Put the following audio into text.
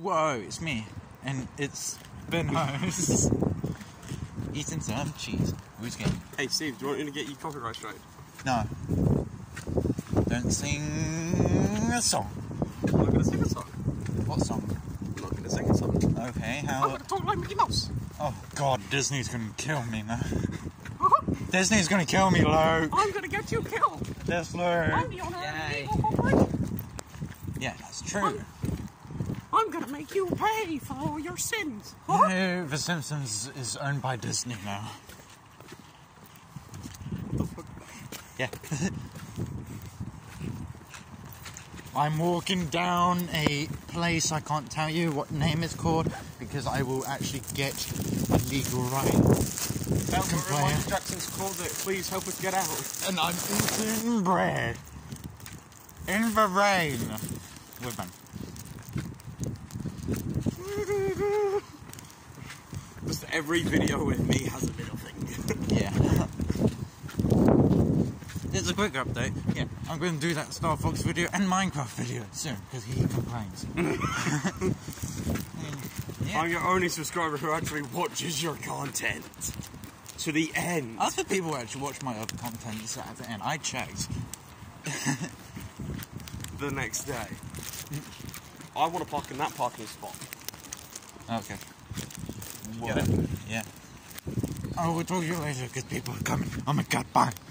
Whoa, it's me. And it's Ben Hose. Eating some cheese. Who's game? Hey Steve, do you want me to get you copyright straight? No. Don't sing a song. I'm not going to sing a song. What song? I'm not going to sing a song. Okay, I'm how... going to talk like Mickey Mouse. Oh god, Disney's gonna kill me now. Disney's gonna kill me, Luke. I'm going to get you killed. Yes, Luke. I'm the owner of the evil corporation. Yeah, that's true. I'm going to make you pay for all your sins. No, The Simpsons is owned by Disney now. Yeah. I'm walking down a place, I can't tell you what name it's called, because I will actually get a legal right. That's what Michael Jackson's called it. Please help us get out. And I'm eating bread. In the rain. With them. Just every video with me has a middle finger. Yeah. It's a quick update. Yeah, I'm going to do that Star Fox video and Minecraft video soon, because he complains. Yeah. I'm your only subscriber who actually watches your content. To the end. Other people actually watch my other content at the end. I checked. The next day. I want to park in that parking spot. Okay. Get it? Yeah. I will talk to you later, because people are coming. Oh my god, bye.